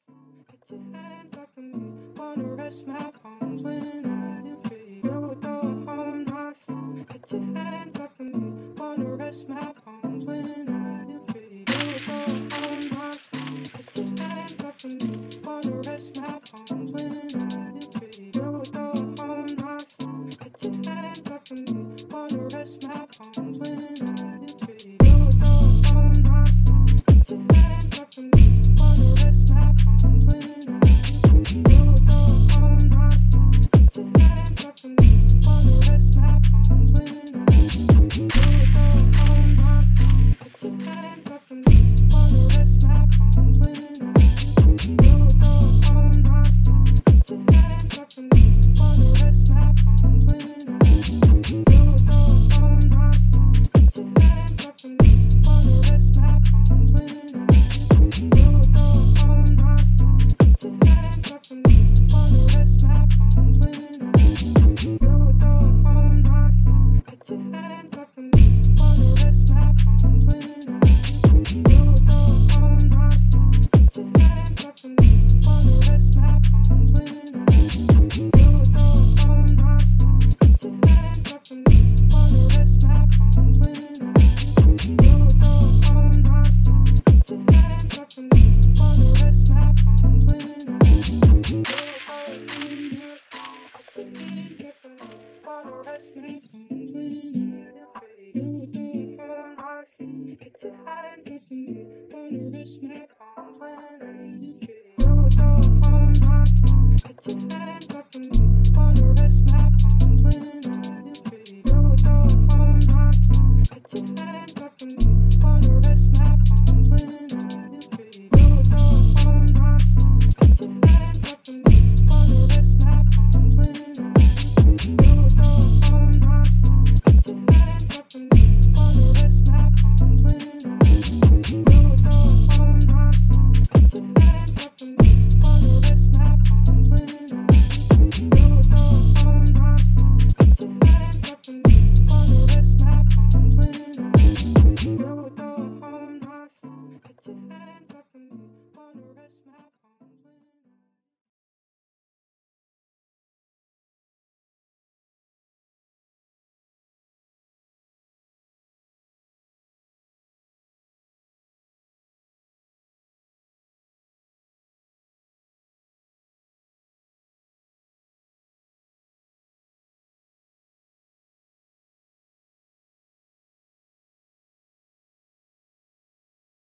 Put your hands up for me. Wanna rest my bones when I am free. You don't hold my soul. Put your hands up for me. Wanna rest my bones when I am free. You don't hold my soul. Put your hands up for me. Wanna rest my bones when I am free. You don't hold my soul. Put your hands up for me. Wanna rest my bones when I am free. You don't hold my soul. Put your hands up for me. Wanna rest my bones when I am free. You don't hold my soul. Put your hands up for me. Wanna rest my bones when I am free. You don't hold my soul. Put your hands up for me. Wanna rest my bones when I am free. You don't hold my soul. Put your hands up for me. Wanna rest my bones when I am free. You don't hold my soul. Put your hands up for me. Wanna rest my bones when I am free. You don't hold my soul. Put your hands up for me. Wanna rest my bones when I am free. You don't hold my soul. Put your hands up for me. Wanna rest my bones when I am free. You don't hold my soul. Put your hands up for me. Wanna rest my bones when I am free. You don't hold my soul. Put your hands up for me. Wanna rest my bones when I am free. You don't hold my soul. Put your hands up for me. Wanna rest my bones when I am free. You don't hold my soul. Put your hands up for me. Wanna rest my bones when I am free. You don't hold my soul. Put your hands up for me. Wanna rest my bones when I am free. You don't hold my soul. Put your hands up for me. Wanna rest my bones when I am free. You don't hold my soul. Put your hands up for me. Wanna rest my bones when I am free. You don't hold my soul. Put your hands up for me. Wanna rest my bones when I am free. You don't hold my soul. Put your hands up for me. Wanna rest my bones when I am free. You don't hold my soul. Put your hands up for me. Wanna rest my bones when I am free. You don't hold my soul. Put your hands up for me. Wanna rest my bones when I am free. You don't hold my soul. Put your hands up.